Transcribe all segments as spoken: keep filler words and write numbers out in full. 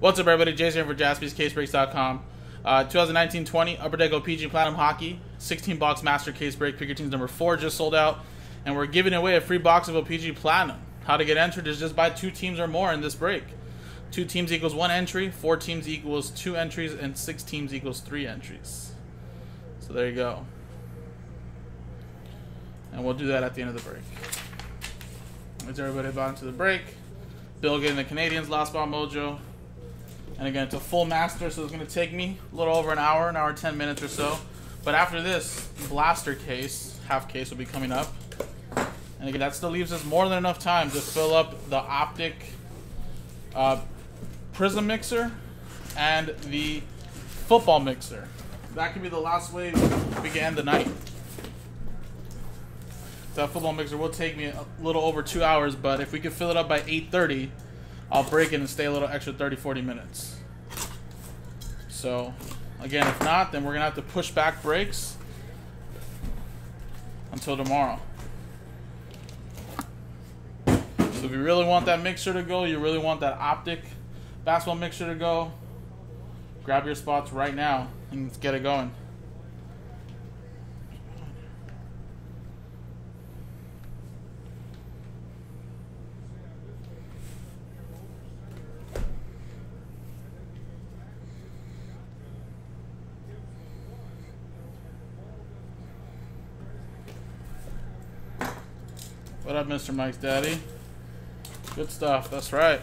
What's up, everybody? Jason here for Jaspys Case Breaks dot com. Uh, twenty nineteen twenty Upper Deck O-Pee-Chee Platinum Hockey sixteen box Master Case Break. Pick your teams number four just sold out, and we're giving away a free box of O-Pee-Chee Platinum. How to get entered is just buy two teams or more in this break. Two teams equals one entry, four teams equals two entries, and six teams equals three entries. So there you go. And we'll do that at the end of the break. Let's everybody about into the break. Bill getting the Canadians, Last Ball Mojo. And again, it's a full master, so it's going to take me a little over an hour, an hour and ten minutes or so. But after this, blaster case, half case, will be coming up. And again, that still leaves us more than enough time to fill up the Optic uh, Prism Mixer and the Football Mixer. That could be the last way we can end the night. That Football Mixer will take me a little over two hours, but if we can fill it up by eight thirty, I'll break it and stay a little extra thirty, forty minutes. So, again, if not, then we're going to have to push back breaks until tomorrow. So if you really want that mixer to go, you really want that Optic basketball mixer to go, grab your spots right now and let's get it going. What up, Mister Mike's daddy? Good stuff, that's right.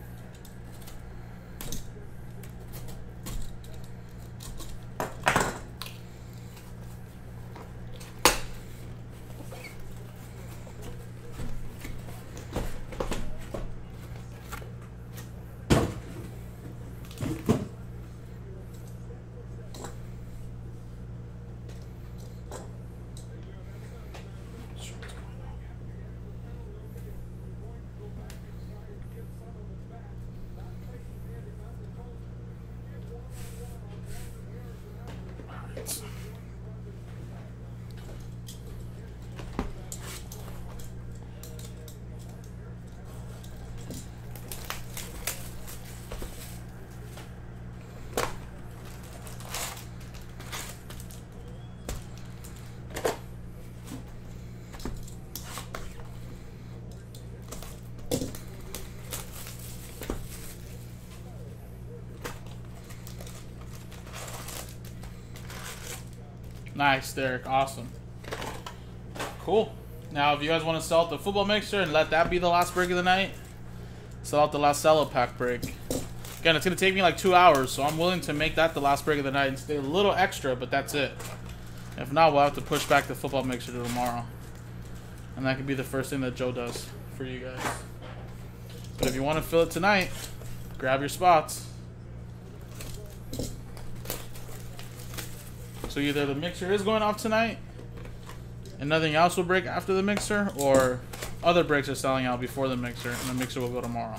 Nice, Derek. Awesome. Cool. Now, if you guys want to sell out the football mixer and let that be the last break of the night, sell out the last cello pack break. Again, it's going to take me like two hours, so I'm willing to make that the last break of the night and stay a little extra, but that's it. If not, we'll have to push back the football mixer to tomorrow. And that could be the first thing that Joe does for you guys. But if you want to fill it tonight, grab your spots. So either the mixer is going off tonight and nothing else will break after the mixer, or other breaks are selling out before the mixer and the mixer will go tomorrow.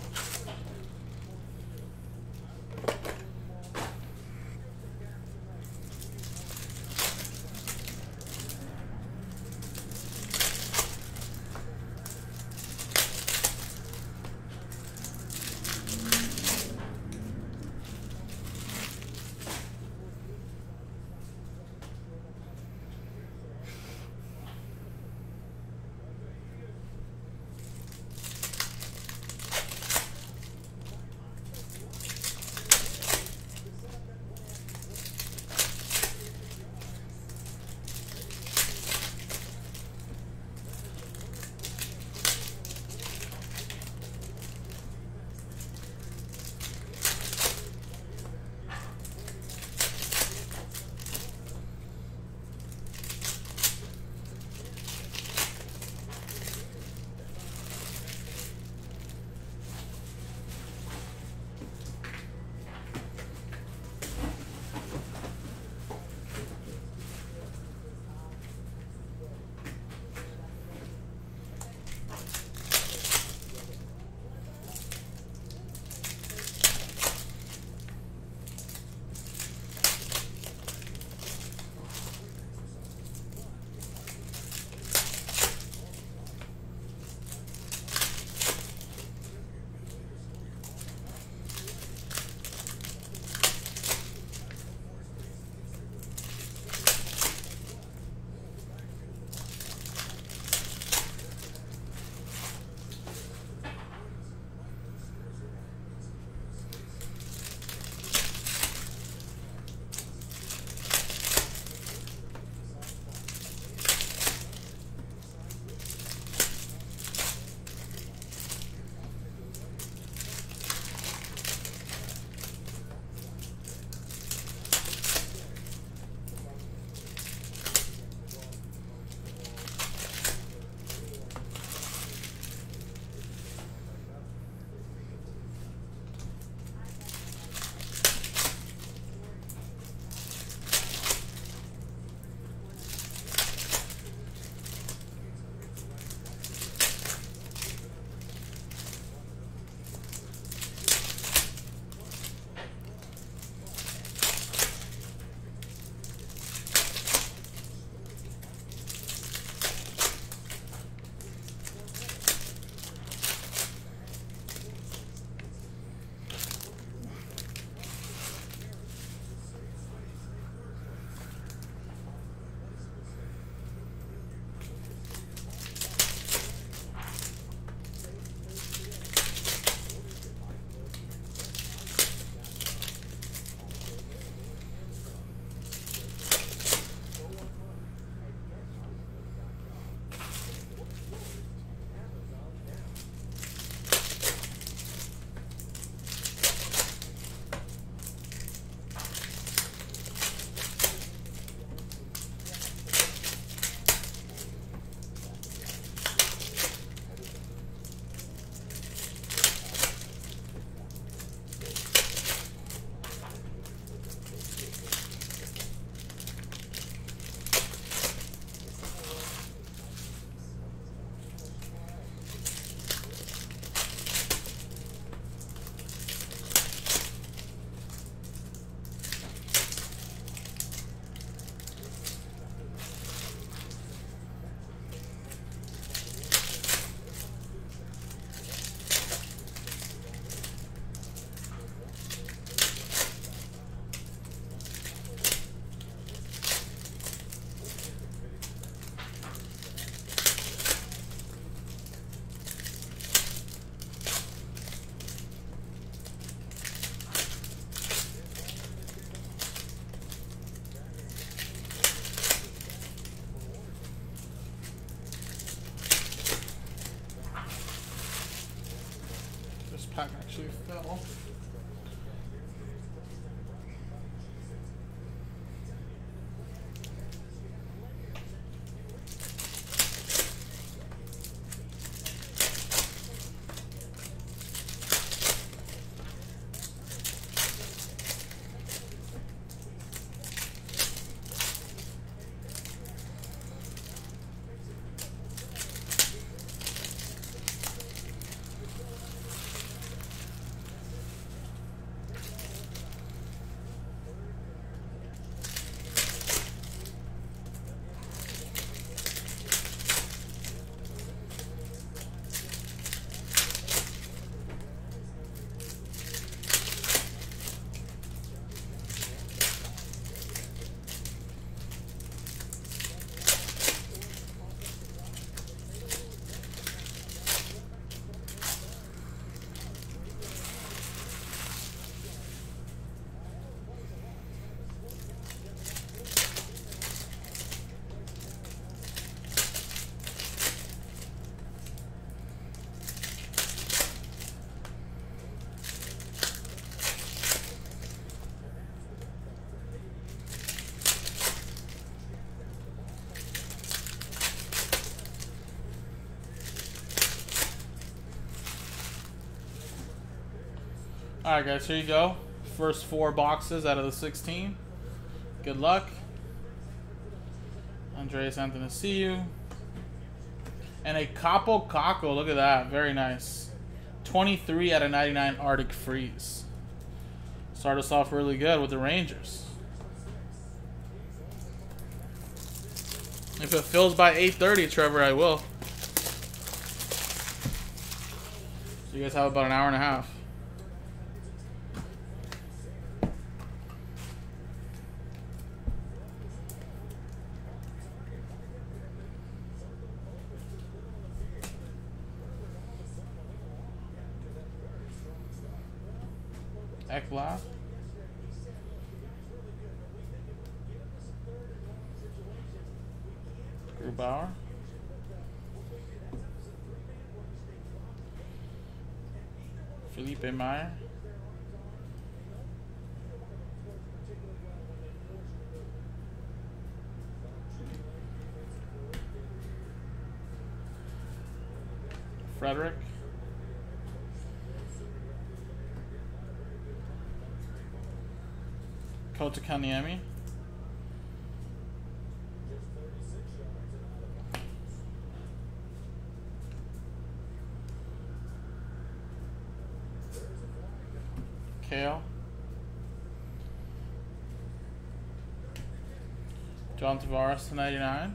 actually fell. Alright guys, here you go. First four boxes out of the sixteen. Good luck. Andreas Anthony, and a Capo Caco, look at that, very nice. twenty-three out of ninety-nine Arctic Freeze. Start us off really good with the Rangers. If it fills by eight thirty, Trevor, I will. So you guys have about an hour and a half. Ekblad. Grubauer. Felipe Meyer. Frederick. Kota Kaniemi. Kale. John Tavares to ninety-nine.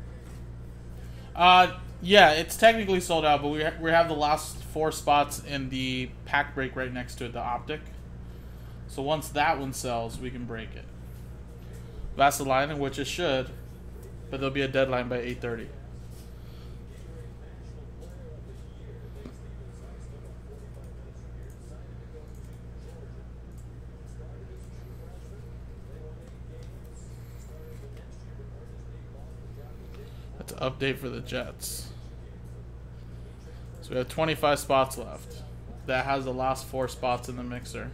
Uh, yeah, it's technically sold out, but we ha we have the last four spots in the pack break right next to it, the Optic. So once that one sells, we can break it. Vasilina, which it should, but there'll be a deadline by eight thirty. That's an update for the Jets. So we have twenty-five spots left. That has the last four spots in the mixer.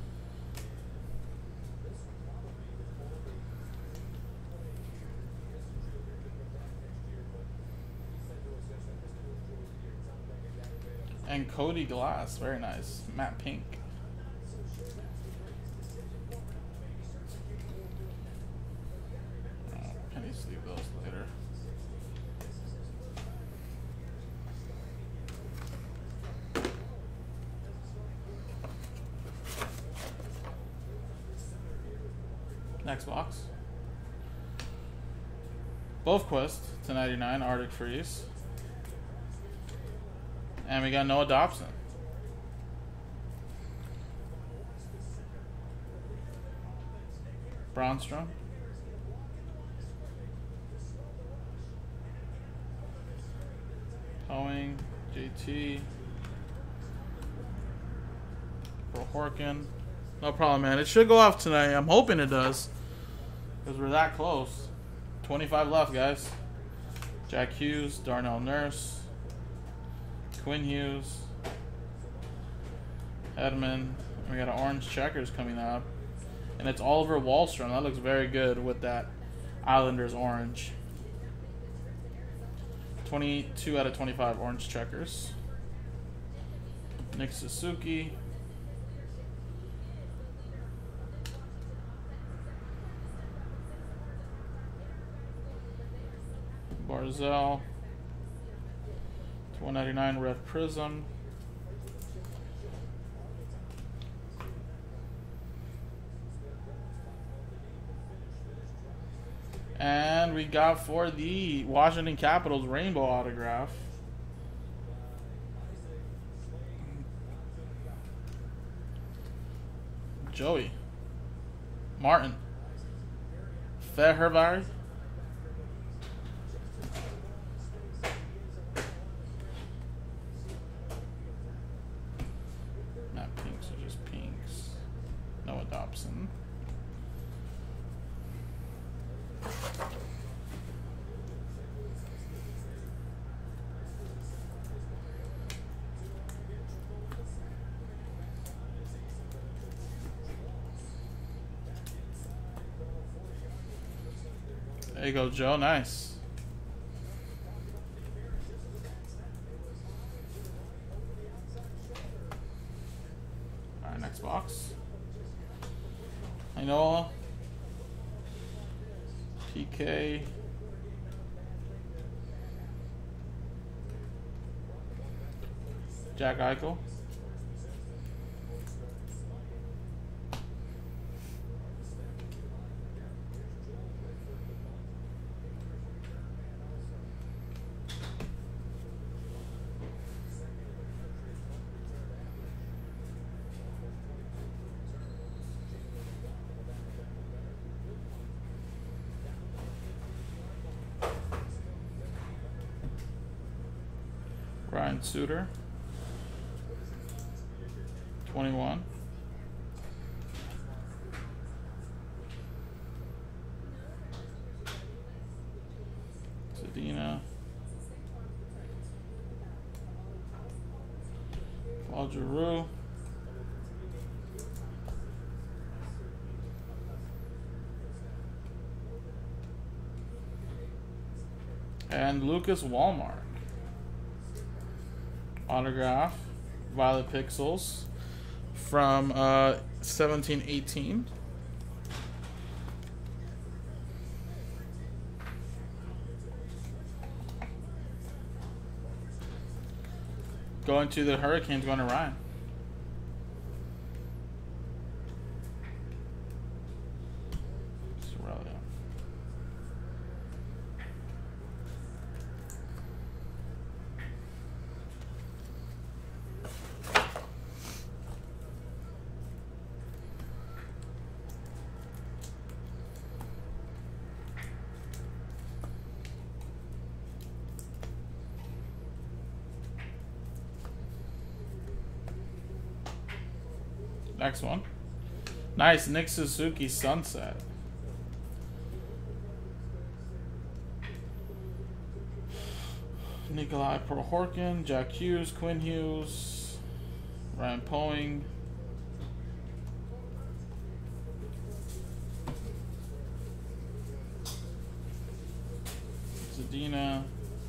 And Cody Glass, very nice. Matte Pink. Oh, pennies, leave those later. Next box. Bothquist to ninety-nine, Arctic Freeze. And we got Noah Dobson. Braunstrom. Hoeing, J T. Prohorkin. No problem, man. It should go off tonight. I'm hoping it does. Because we're that close. twenty-five left, guys. Jack Hughes, Darnell Nurse. Quinn Hughes, Edmund. We got an orange checkers coming up. And it's Oliver Wahlstrom. That looks very good with that Islanders orange. twenty-two out of twenty-five orange checkers. Nick Suzuki. Barzell. one ninety-nine red prism. And we got for the Washington Capitals rainbow autograph. Joey. Martin. Fehervari. Not pinks, are just pinks. Noah Dobson. There you go, Joe. Nice. Alright, next box. Inola. P K. Jack Eichel. Ryan Suter, twenty-one. Zadina. Claude Giroux. And Lucas Walmart. Autograph, Violet Pixels from uh, seventeen eighteen. Going to the Hurricanes, going to Ryan. Next one. Nice, Nick Suzuki Sunset. Nikolai Prohorkin, Jack Hughes, Quinn Hughes, Ryan Poing. Zadina.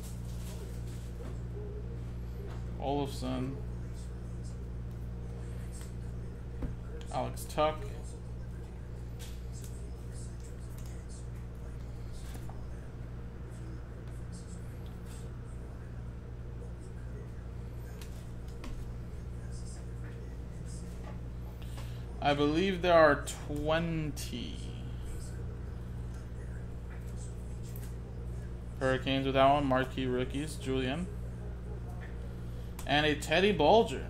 Olofsson. Alex Tuck. I believe there are twenty. Hurricanes with that one. Marquee rookies. Julian. And a Teddy Bolger.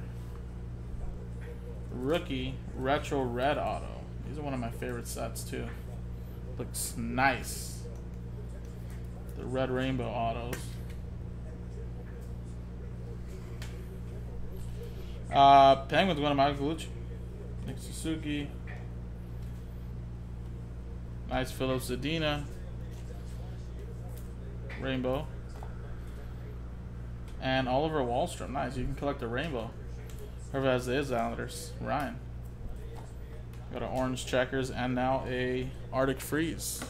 Rookie retro red auto. These are one of my favorite sets too. Looks nice. The red rainbow autos. Uh, Penguins going to Michael Galucci. Nick Suzuki. Nice Philip Zadina. Rainbow. And Oliver Wahlstrom. Nice. You can collect a rainbow Whoever has the Islanders. Ryan. Got an orange checkers and now a Arctic Freeze.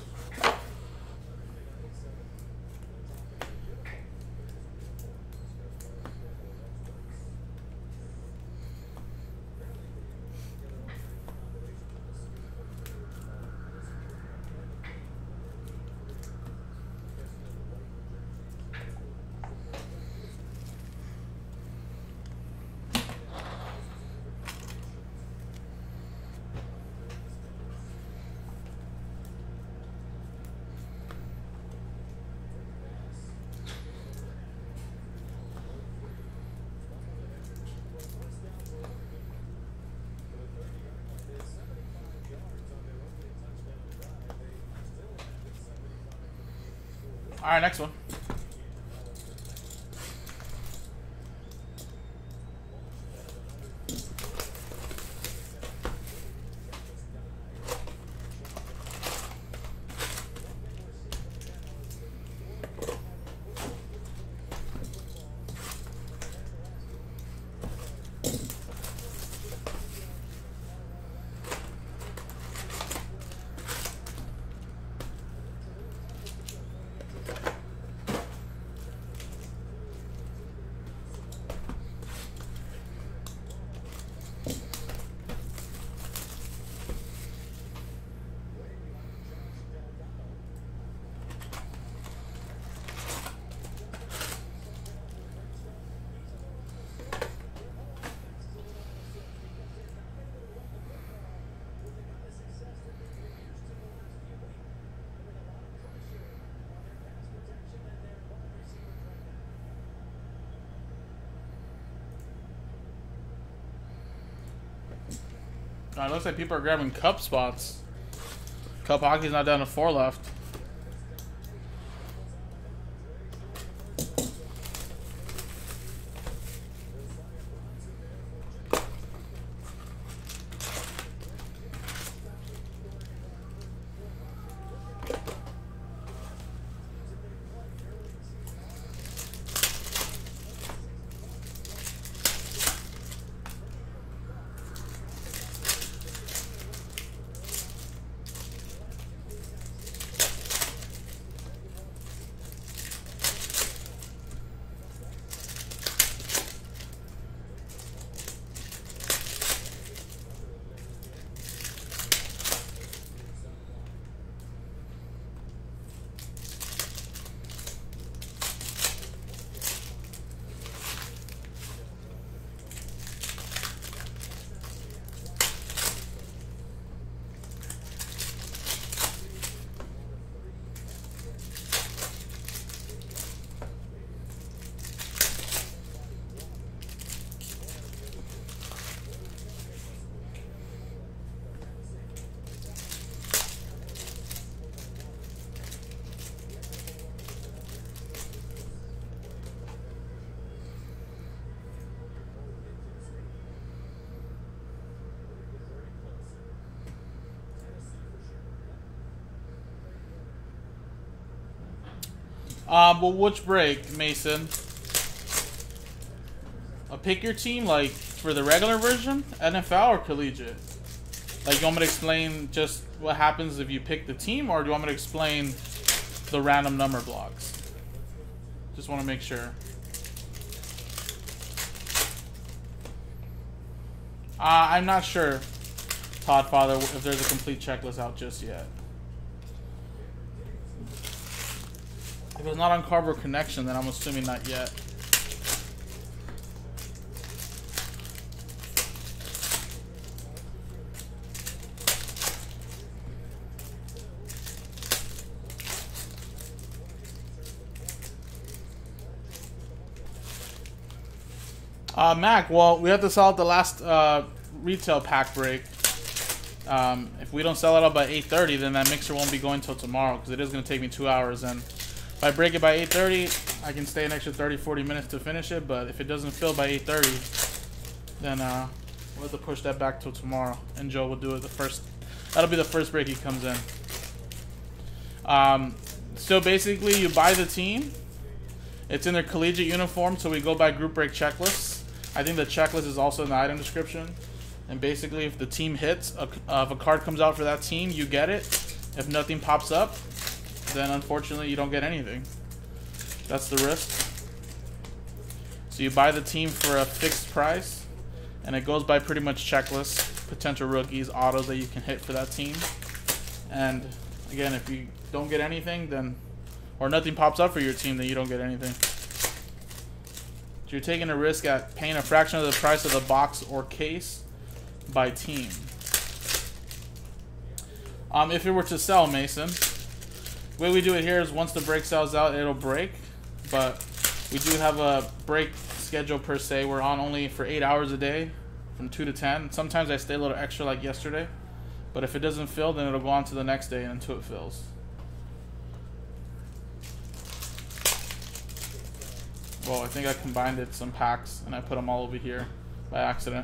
All right, next one. Uh, it looks like people are grabbing cup spots. Cup hockey's not down to four left. Um, well, which break, Mason? Uh, pick your team, like, for the regular version, N F L or collegiate? Like, you want me to explain just what happens if you pick the team, or do you want me to explain the random number blocks? Just want to make sure. Uh, I'm not sure, Todd Father, if there's a complete checklist out just yet. If it's not on Cardboard Connection, then I'm assuming not yet. Uh, Mac, well, we have to sell out the last uh, retail pack break. Um, if we don't sell it out by eight thirty, then that mixer won't be going till tomorrow, because it is going to take me two hours. And if I break it by eight thirty, I can stay an extra thirty, forty minutes to finish it. But if it doesn't fill by eight thirty, then uh, we'll have to push that back till tomorrow. And Joe will do it the first. That'll be the first break he comes in. Um, so basically, you buy the team. It's in their collegiate uniform, so we go by group break checklists. I think the checklist is also in the item description. And basically, if the team hits, a, uh, if a card comes out for that team, you get it. If nothing pops up, then unfortunately you don't get anything. That's the risk. So you buy the team for a fixed price, and it goes by pretty much checklists, potential rookies, autos that you can hit for that team. And again, if you don't get anything, then, or nothing pops up for your team, then you don't get anything. So you're taking a risk at paying a fraction of the price of the box or case by team. Um, if it were to sell, Mason, the way we do it here is once the break sells out, it'll break. But we do have a break schedule per se. We're on only for eight hours a day, from two to ten. Sometimes I stay a little extra, like yesterday. But if it doesn't fill, then it'll go on to the next day until it fills. Well, I think I combined it some packs and I put them all over here by accident.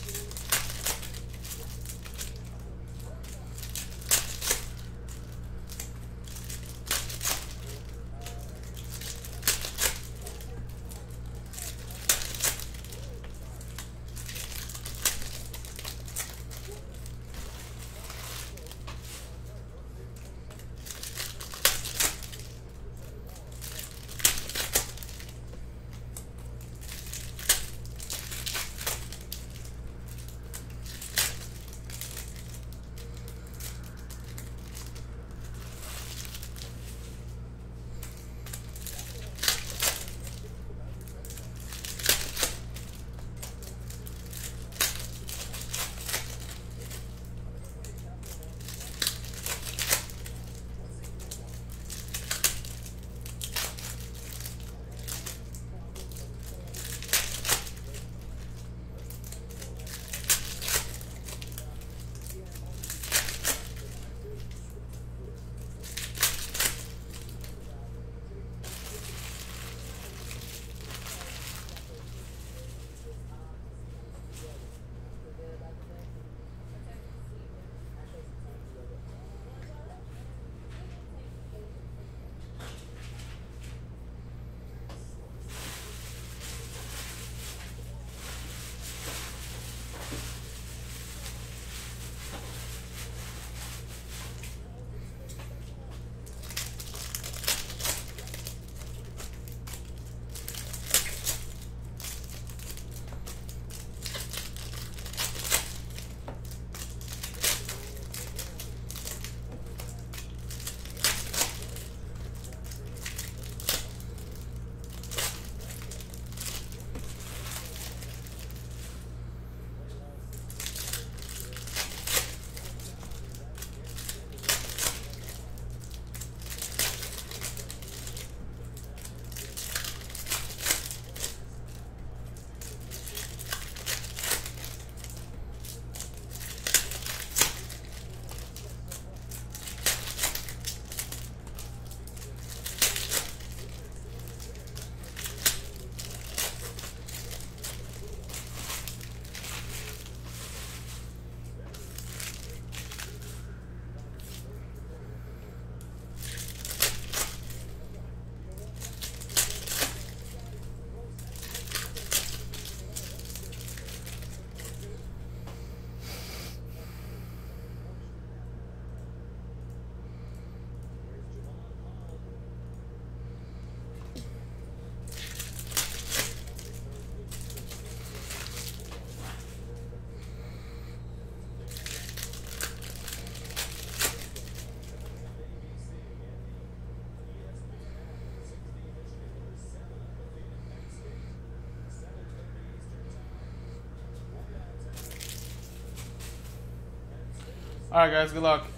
Alright guys, good luck.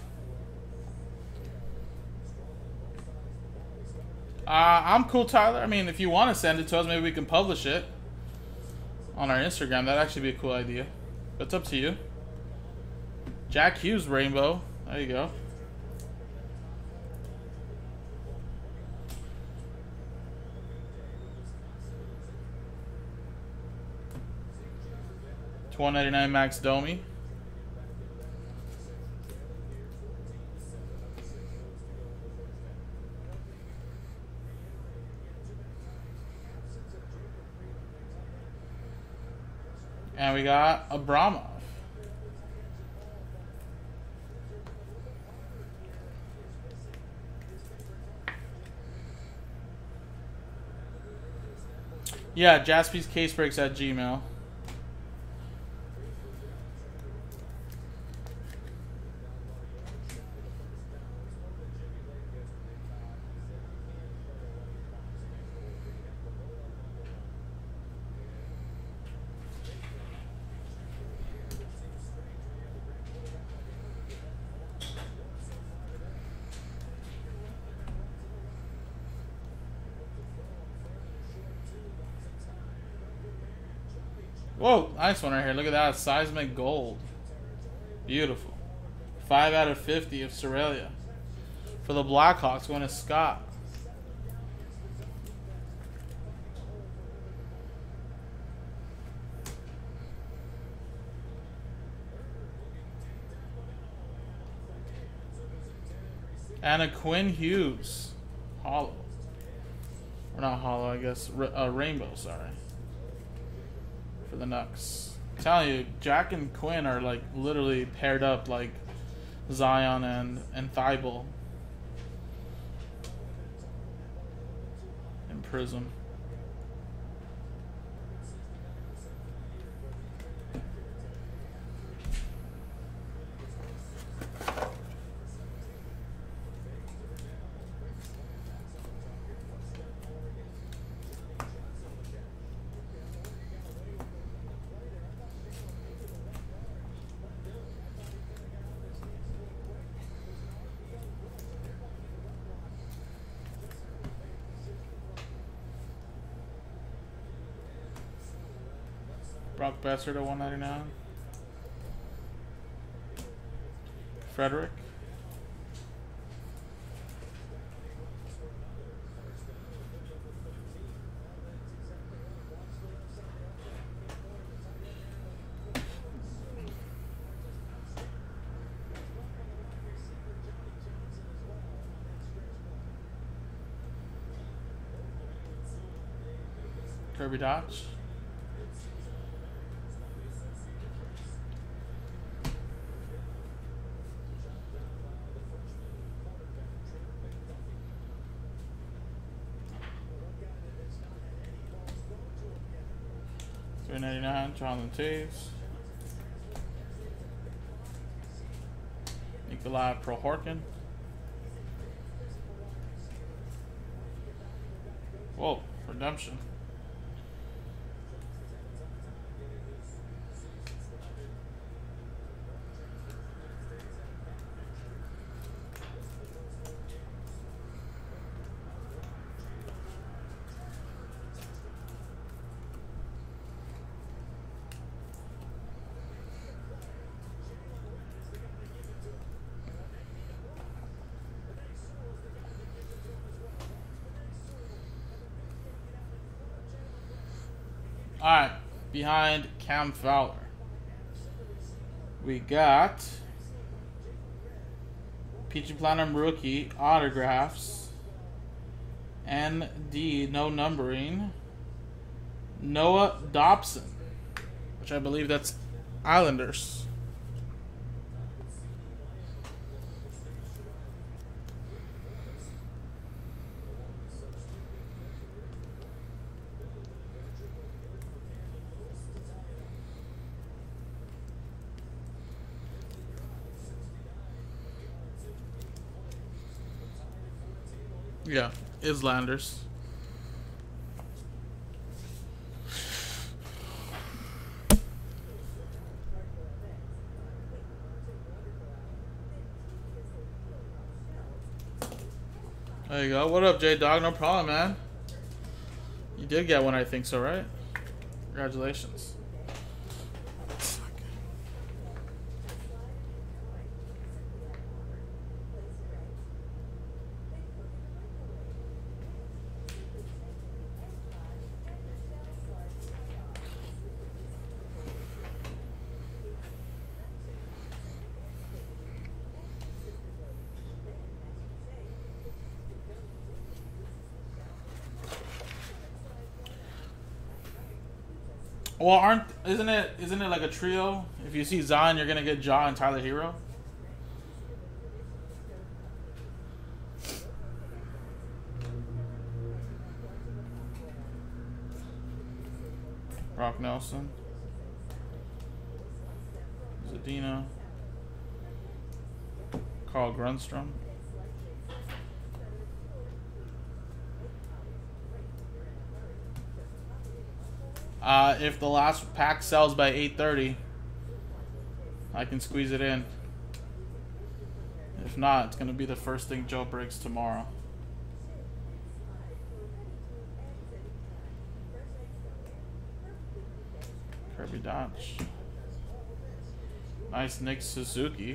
Uh, I'm cool, Tyler. I mean, if you want to send it to us, maybe we can publish it on our Instagram. That'd actually be a cool idea. But it's up to you. Jack Hughes Rainbow. There you go. one ninety-nine Max Domi. And we got Abramov. Yeah, Jaspy's case breaks at Gmail. Whoa, nice one right here. Look at that. Seismic gold. Beautiful. five out of fifty of Sorelia. For the Blackhawks, going to Scott. And a Quinn Hughes. Hollow. Or not hollow, I guess. A uh, rainbow, sorry. For the Nucks. I'm telling you, Jack and Quinn are like literally paired up like Zion and, and Thibault in Prism. Brock Besser to one ninety-nine. Frederick. Kirby Dodge. three ninety-nine, Jonathan Taves. Nikolai Prohorkin. Whoa, redemption. Alright, behind Cam Fowler, we got O-Pee-Chee Platinum Rookie autographs, N D, no numbering, Noah Dobson, which I believe that's Islanders. Yeah, Islanders. There you go. What up, J-Dog? No problem, man. You did get one, I think so, right? Congratulations. Well, aren't isn't it isn't it like a trio? If you see Zion, you're gonna get Ja and Tyler Hero. Brock Nelson, Zadina, Carl Grunstrom. Uh, if the last pack sells by eight thirty, I can squeeze it in. If not, it's going to be the first thing Joe breaks tomorrow. Kirby Dodge. Nice Nick Suzuki.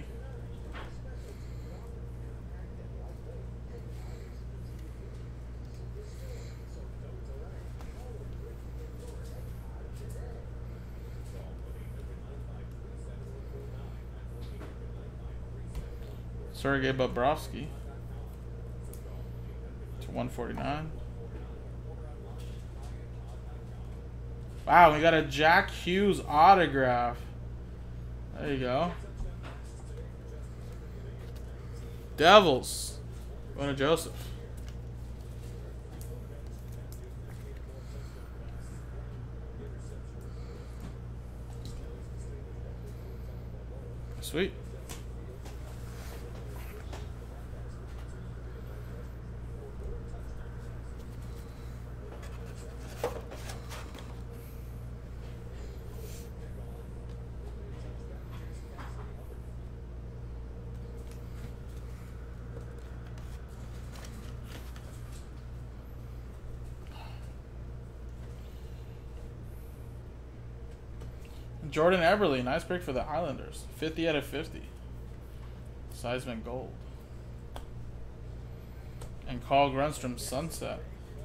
Sergei Bobrovsky to one forty-nine. Wow, we got a Jack Hughes autograph. There you go. Devils. Going to Joseph. Sweet. Jordan Eberle, nice break for the Islanders. fifty out of fifty. Seismic Gold. And Carl Grunstrom, Sunset.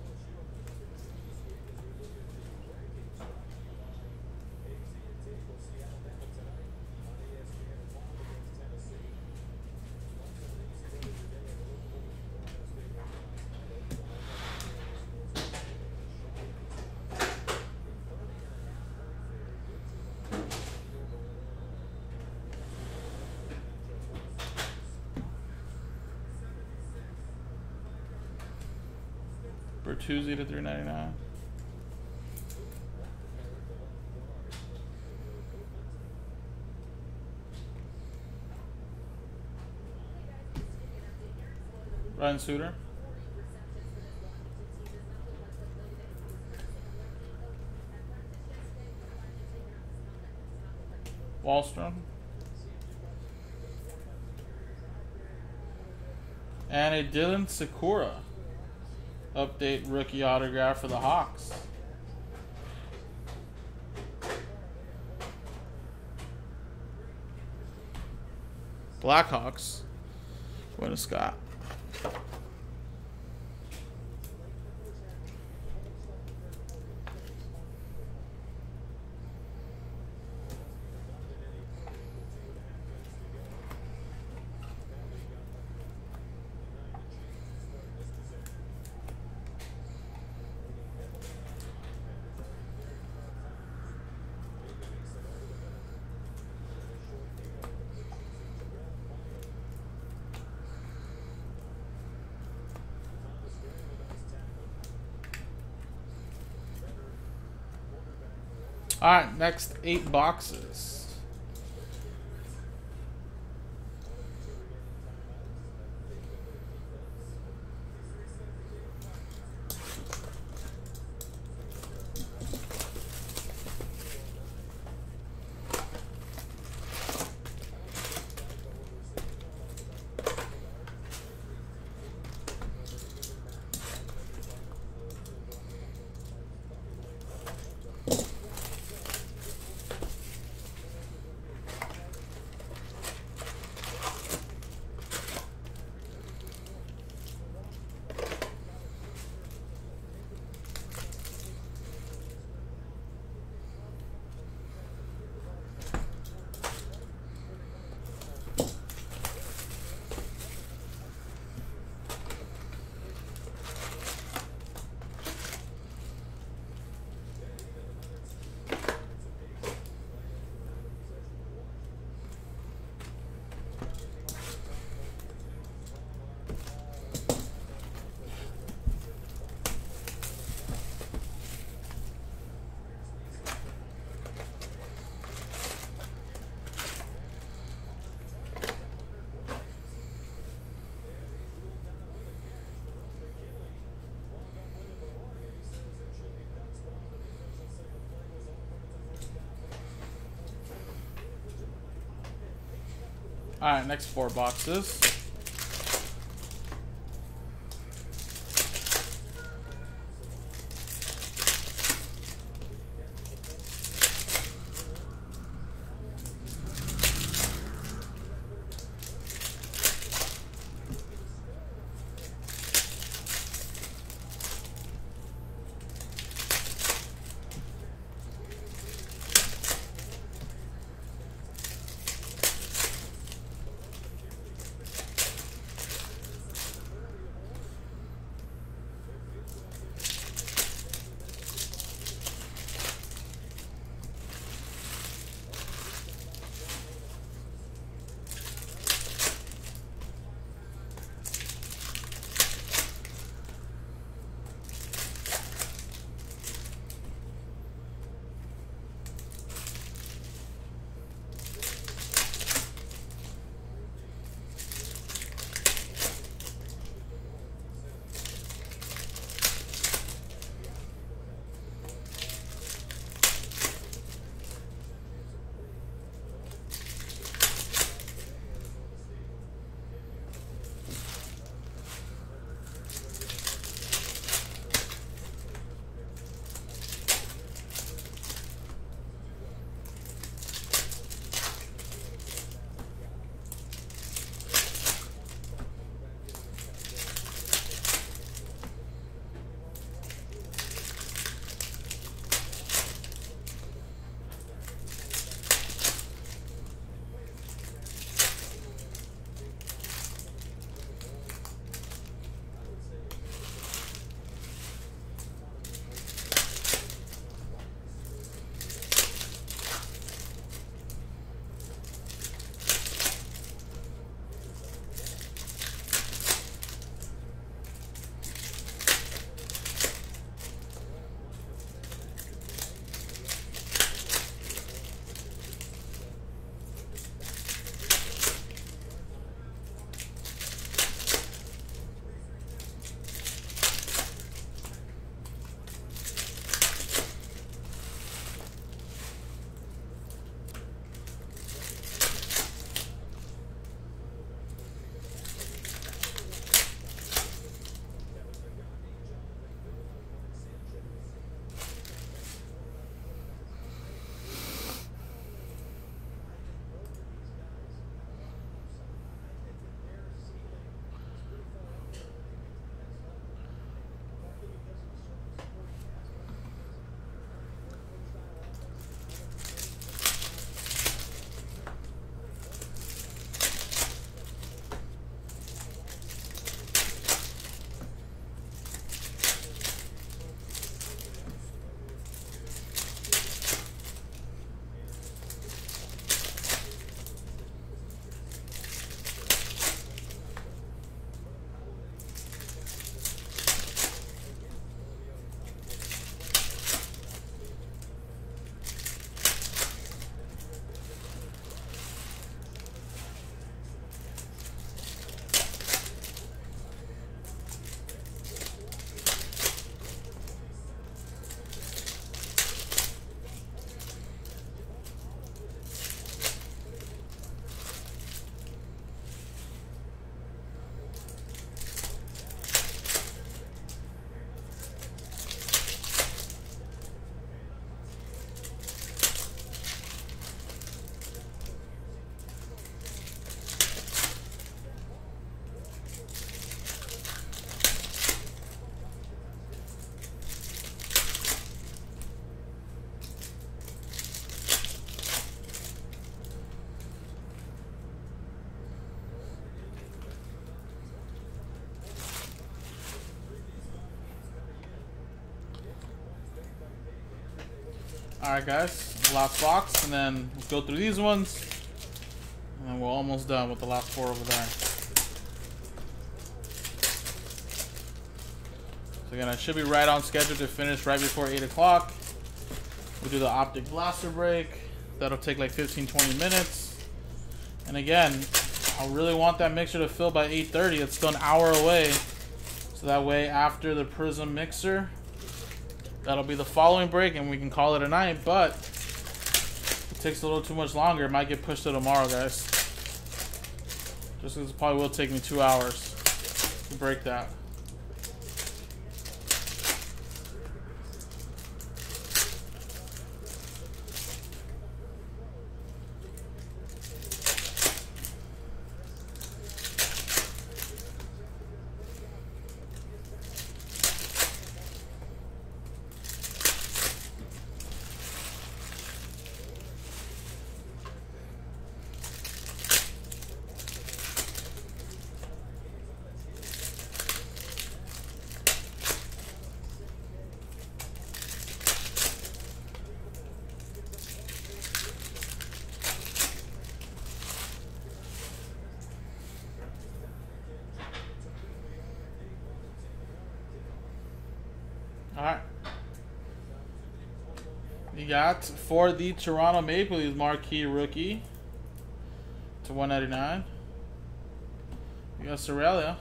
Bertuzzi to three ninety-nine. Ryan Suter. Wallstrom. And a Dylan Sakura. Update rookie autograph for the Hawks. Blackhawks. Going to Scott. All right, next eight boxes. Alright, next four boxes. Alright guys, last box, and then we'll go through these ones, and then we're almost done with the last four over there. So again, I should be right on schedule to finish right before eight o'clock. We'll do the optic blaster break. That'll take like fifteen to twenty minutes. And again, I really want that mixer to fill by eight thirty. It's still an hour away. So that way after the Prism mixer, that'll be the following break and we can call it a night. But it takes a little too much longer. It might get pushed to tomorrow, guys. Just because it probably will take me two hours to break that. Alright. You got for the Toronto Maple Leafs marquee rookie to one ninety-nine. You got Australia.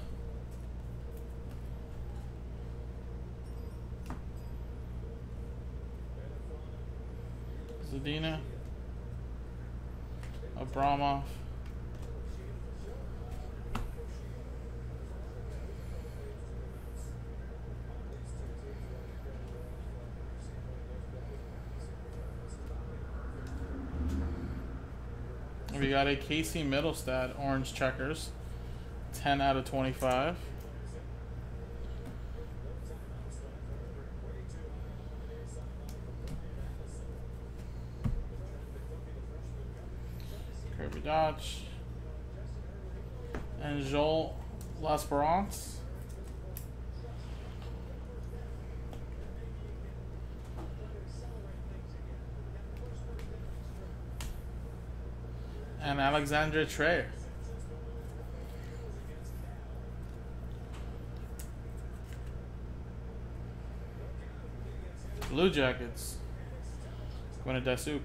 Zadina. Abramov. We got a Casey Middlestad orange checkers, ten out of twenty-five. Kirby Dodge. And Joel L'Esperance. And Alexandre Trey. Blue Jackets. Going to Dasyuk.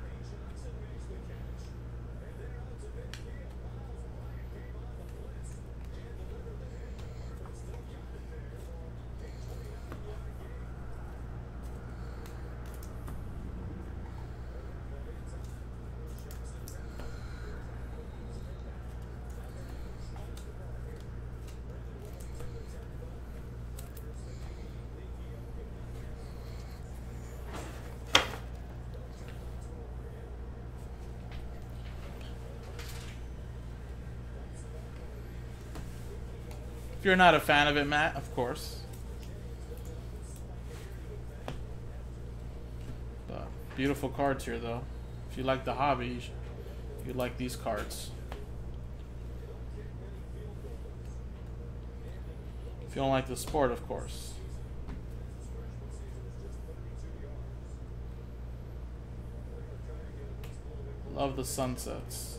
If you're not a fan of it, Matt, of course. But beautiful cards here, though. If you like the hobby, you, should, you like these cards. If you don't like the sport, of course. Love the sunsets.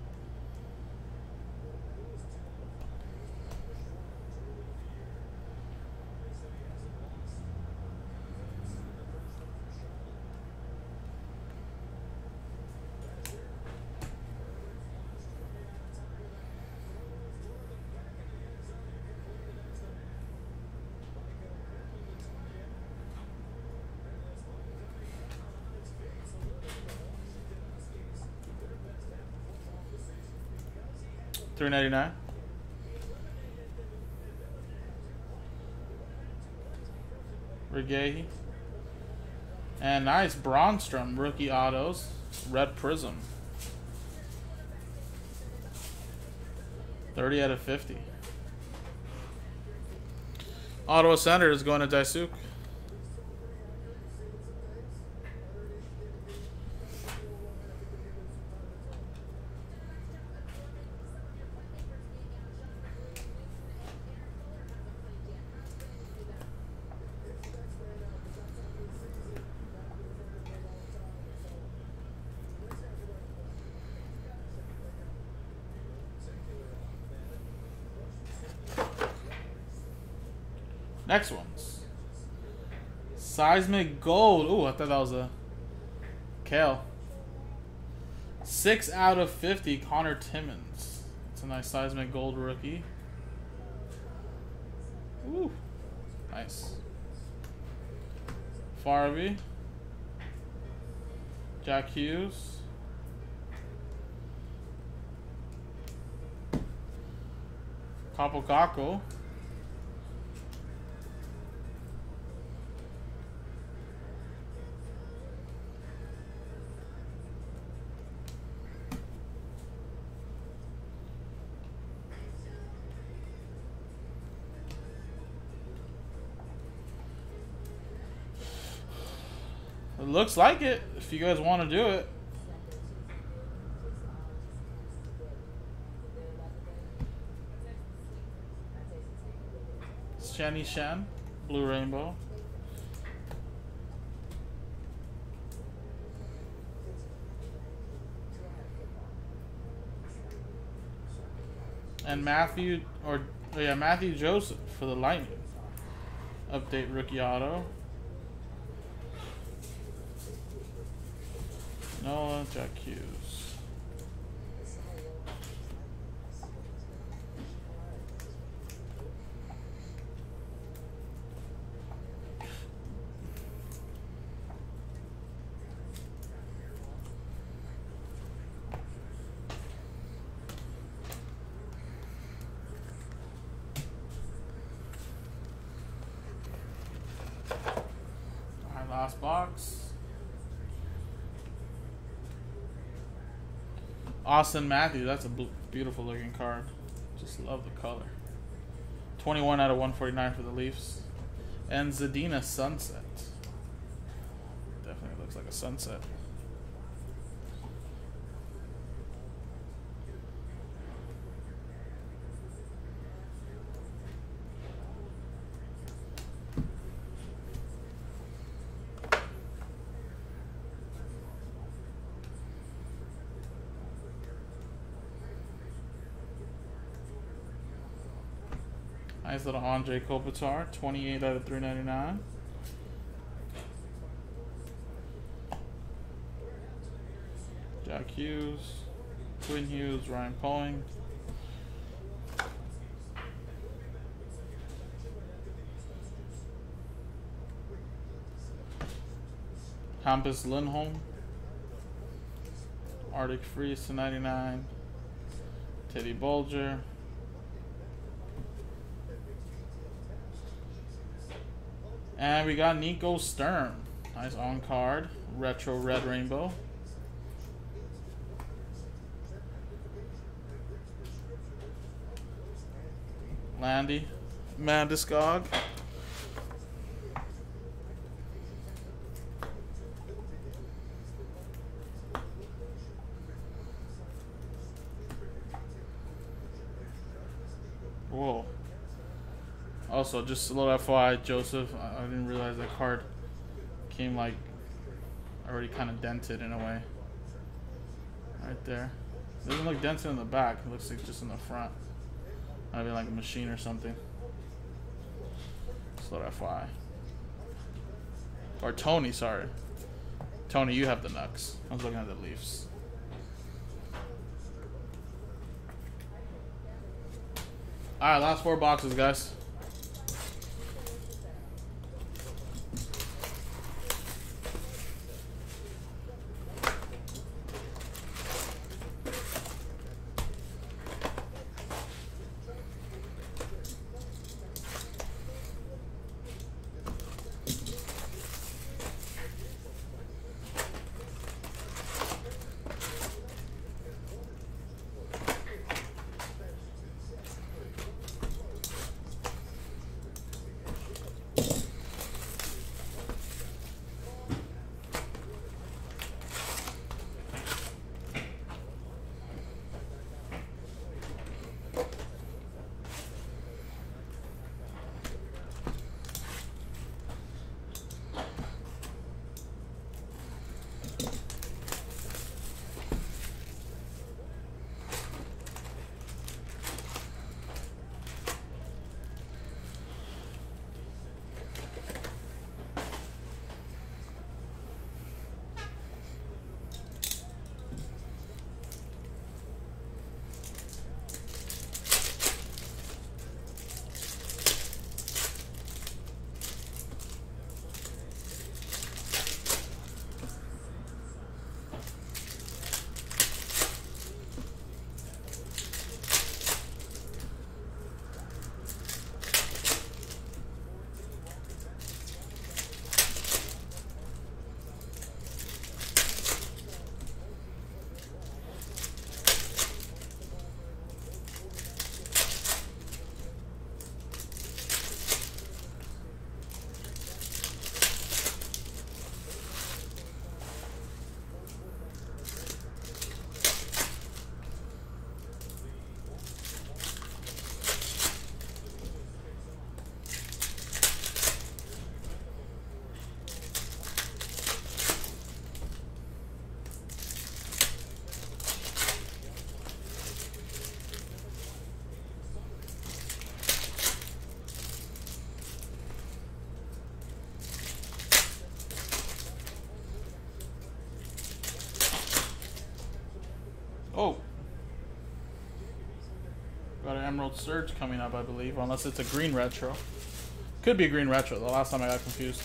three ninety-nine. Regahi. And nice Bronstrom rookie autos. Red Prism. thirty out of fifty. Ottawa Center is going to Dasyuk. Next ones. Seismic Gold. Ooh, I thought that was a Kale. six out of fifty, Connor Timmins. It's a nice Seismic Gold rookie. Ooh, nice. Farby. Jack Hughes. Capo Caco. It looks like it, if you guys want to do it. It's Shani Shan, Blue Rainbow. And Matthew, or oh yeah, Matthew Joseph for the Lightning. Update rookie auto. Noah, Jack Hughes. Alright, last box. Austin Matthews, that's a beautiful looking card. Just love the color. twenty-one out of one forty-nine for the Leafs. And Zadina Sunset. Definitely looks like a sunset. Nice little Andre Kopitar, twenty-eight out of three ninety-nine. Jack Hughes, Quinn Hughes, Ryan Poling. Hampus Lindholm, Arctic Freeze to ninety-nine. Teddy Bulger. And we got Nico Sturm. Nice on card. Retro Red Rainbow. Landy Landeskog. Whoa. Also, just a little F Y I, Joseph, I, I didn't realize that card came like already kind of dented in a way. Right there. It doesn't look dented in the back. It looks like just in the front. Might be like a machine or something. Just a little F Y I. Or Tony, sorry. Tony, you have the Nucks. I was looking at the Leafs. Alright, last four boxes, guys. Got an Emerald Surge coming up, I believe, unless it's a green retro. Could be a green retro. The last time I got confused.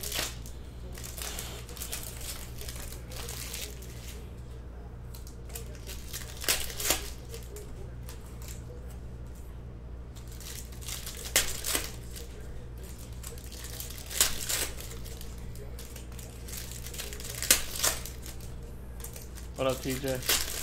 What up, T J?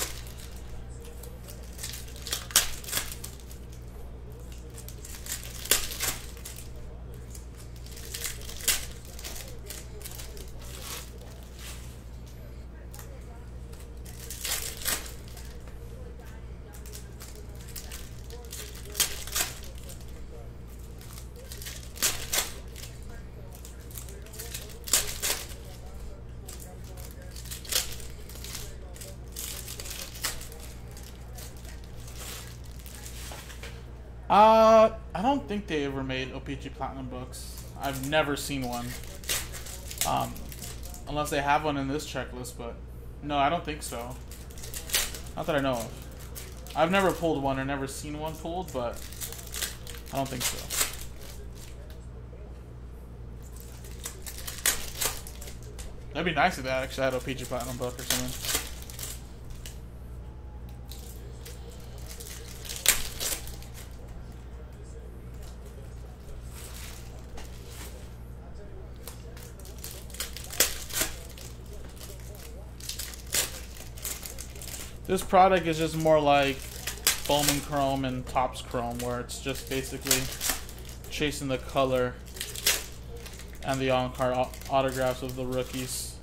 Uh, I don't think they ever made O-Pee-Chee Platinum books. I've never seen one. Um, unless they have one in this checklist, but no, I don't think so. Not that I know of. I've never pulled one or never seen one pulled, but I don't think so. That'd be nice if they actually had a O-Pee-Chee Platinum book or something. This product is just more like Bowman Chrome and Topps Chrome, where it's just basically chasing the color and the on-card autographs of the rookies.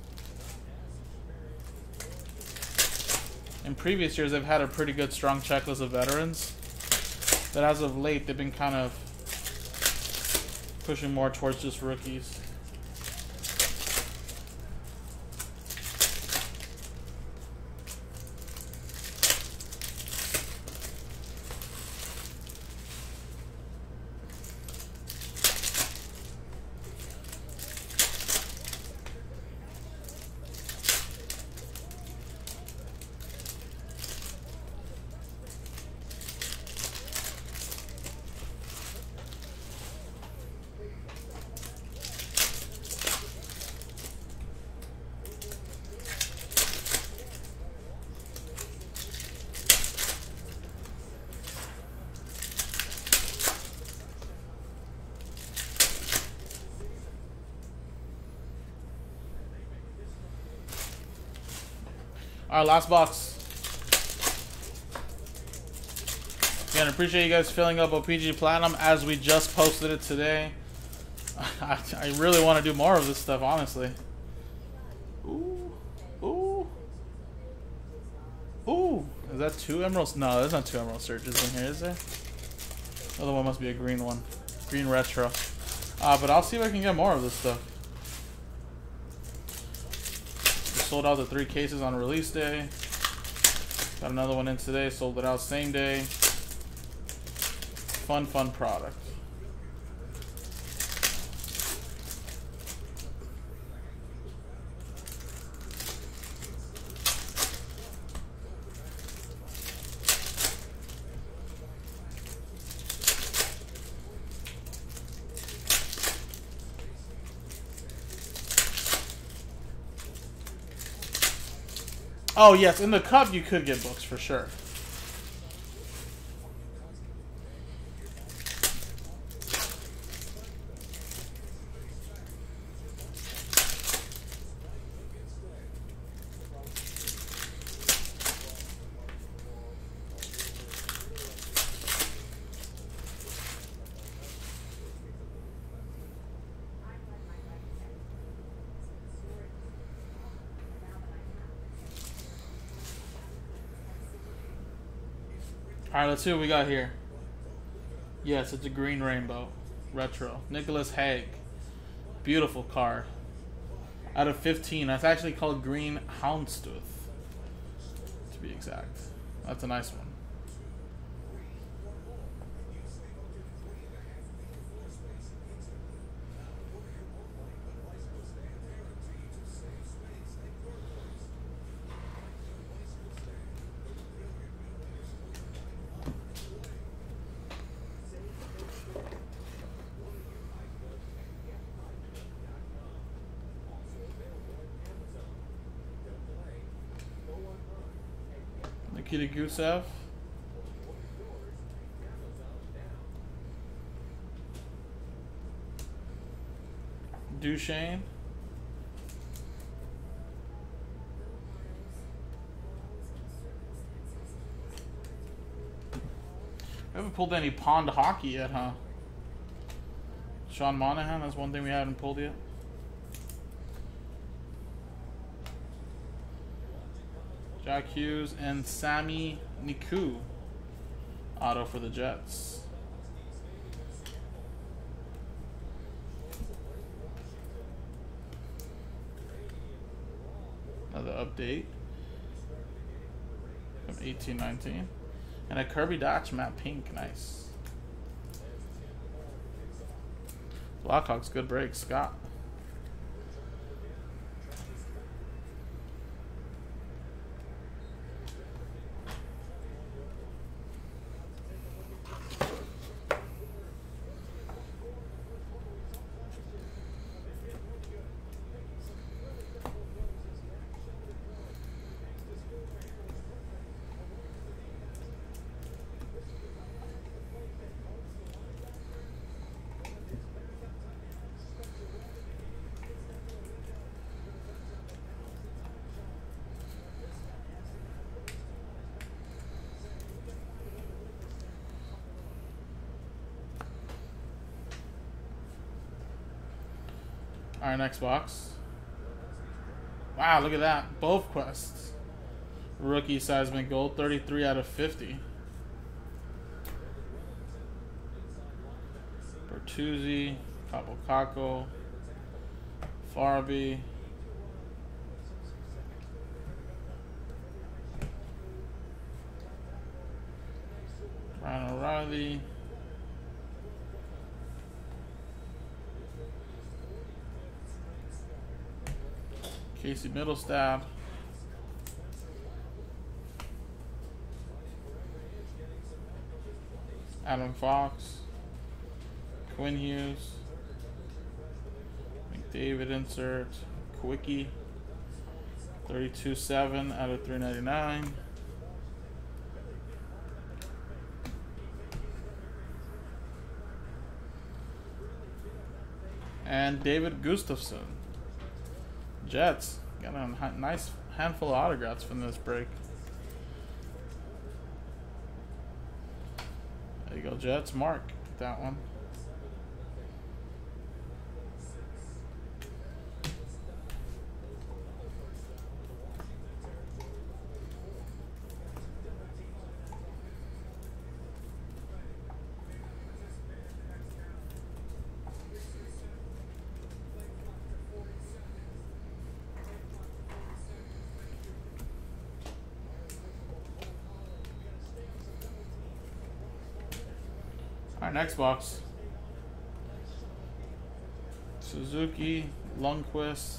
In previous years, they've had a pretty good, strong checklist of veterans, but as of late, they've been kind of pushing more towards just rookies. Alright, last box. Again, appreciate you guys filling up O-Pee-Chee Platinum as we just posted it today. I, I really want to do more of this stuff, honestly. Ooh. Ooh. Ooh. Is that two emeralds? No, there's not two emerald surges in here, is there? The other one must be a green one. Green retro. Uh, but I'll see if I can get more of this stuff. Sold out the three cases on release day. Got another one in today. Sold it out same day. Fun, fun product. Oh yes, in the cup you could get books for sure. Alright, let's see what we got here. Yes, it's a green rainbow. Retro. Nicholas Hague. Beautiful card. Out of fifteen. That's actually called Green Houndstooth, to be exact. That's a nice one. Nikita Gusev. Duchesne. We haven't pulled any pond hockey yet, huh? Sean Monahan, that's one thing we haven't pulled yet. Jack Hughes and Sami Niku. Auto for the Jets. Another update from eighteen nineteen. And a Kirby Dodge matte pink. Nice. Blackhawks, good break. Scott. Alright, next box. Wow, look at that. Both quests. Rookie Seismic Gold, thirty-three out of fifty. Bertuzzi, Capo Caco, Farby. Ryan O'Reilly. Casey Middlestab. Adam Fox. Quinn Hughes. McDavid insert. Quickie. thirty-two seven out of three ninety-nine. And David Gustafsson. Jets. Got a nice handful of autographs from this break. There you go, Jets. Mark that one. Alright, next box. Suzuki, Lundqvist.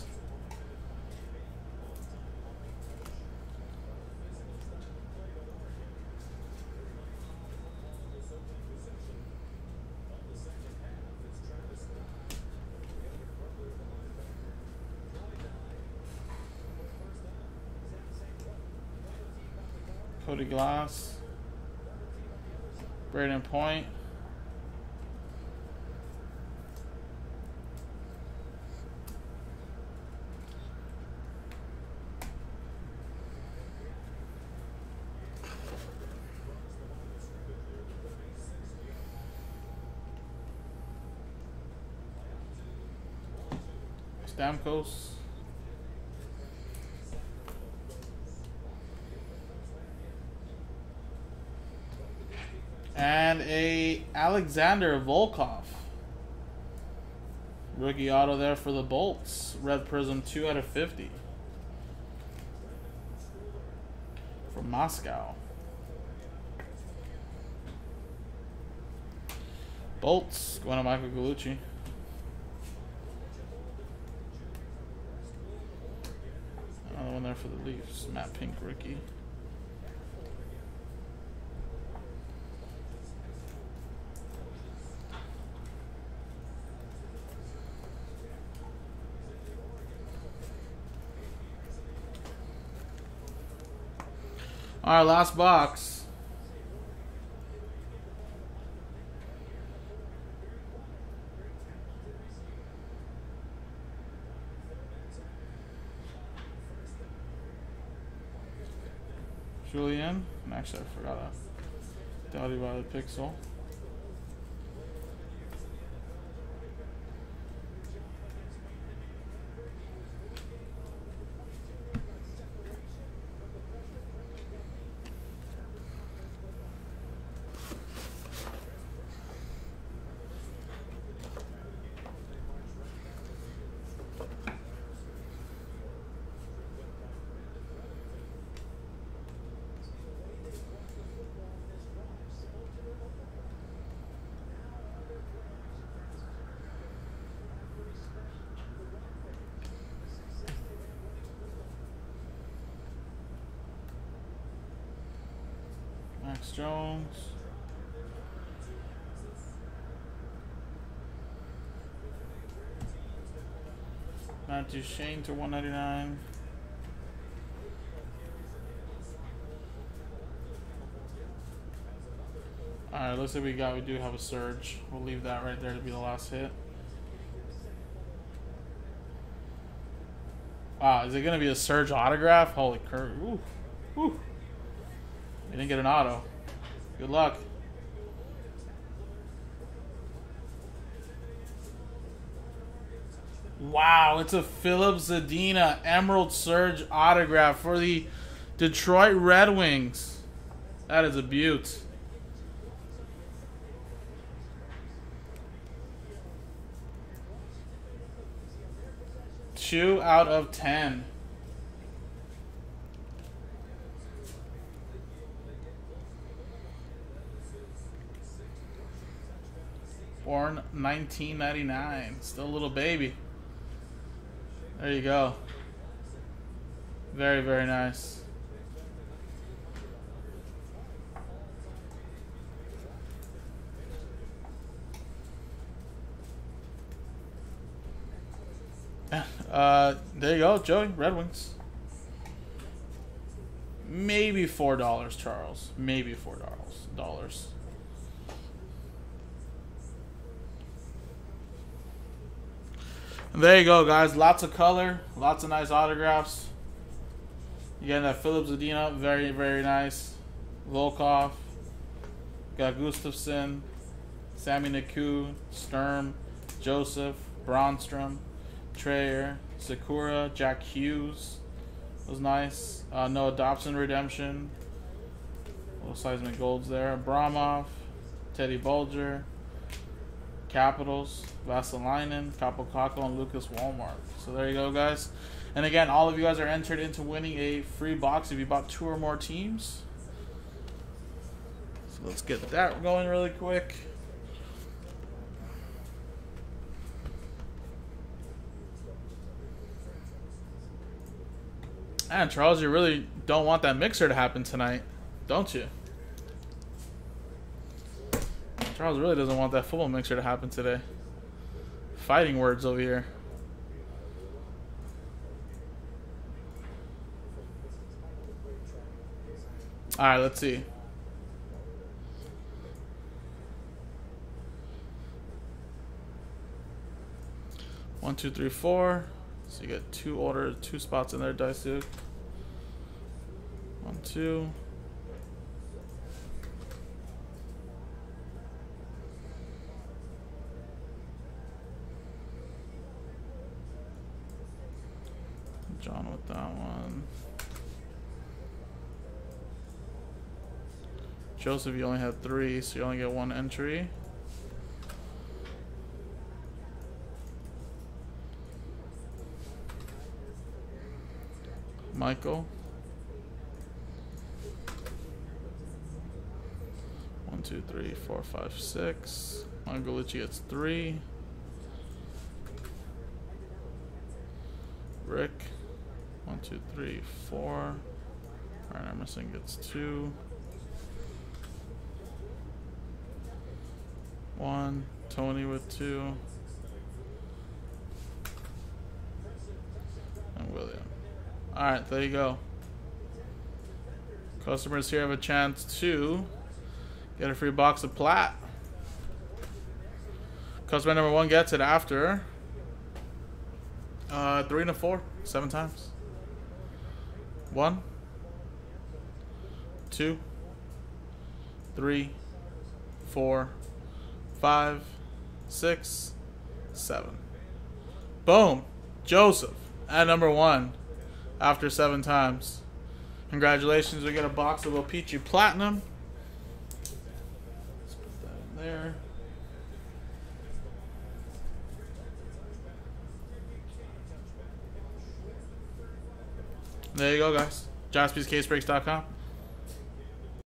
Cody Glass. Braden Point. Stamkos. And a Alexander Volkov. Rookie auto there for the Bolts. Red Prism two out of fifty. From Moscow. Bolts going to Michael Gallucci. Another one there for the Leafs. Matte Pink rookie. All right, last box. Julian. Actually, I forgot a Doughty by the Pixel. Max Jones. Matthew Shane to one ninety-nine. Alright, looks like we got we do have a surge. We'll leave that right there to be the last hit. Wow, is it gonna be a surge autograph? Holy crap. Ooh. Ooh. You didn't get an auto. Good luck. Wow, it's a Philip Zadina Emerald Surge autograph for the Detroit Red Wings. That is a beaut. Two out of ten. Born nineteen ninety-nine. Still a little baby. There you go. Very, very nice. Uh, there you go, Joey. Red Wings. Maybe four dollars, Charles. Maybe four dollars. Dollars. There you go, guys. Lots of color, lots of nice autographs. You got that Philip Zadina, very, very nice. Volkov, got Gustafsson, Sammy Naku, Sturm, Joseph, Bronstrom, Trayer, Sakura, Jack Hughes was nice. Uh, Noah Dobson redemption. Little seismic golds there. Abramov, Teddy Bulger, Capitals, Vasalainen, Kaapo Kakko, and Lucas Walmart. So there you go, guys. And again, all of you guys are entered into winning a free box if you bought two or more teams. So let's get that going really quick. And Charles, you really don't want that mixer to happen tonight, don't you? Charles really doesn't want that football mixer to happen today. Fighting words over here. Alright, let's see. One, two, three, four. So you get two order, two spots in there, Daisuke. One, two. John with that one. Joseph, you only had three, so you only get one entry. Michael. One, two, three, four, five, six. Mangolucci gets three. Rick. One, two, three, four. Ryan Emerson gets two. One. Tony with two. And William. Alright, there you go. Customers here have a chance to get a free box of plat. Customer number one gets it after uh, three and a four, seven times. One, two, three, four, five, six, seven. Boom. Joseph at number one after seven times. Congratulations, we get a box of O-Pee-Chee Platinum. Let's put that in there. There you go, guys. Jaspys Case Breaks dot com.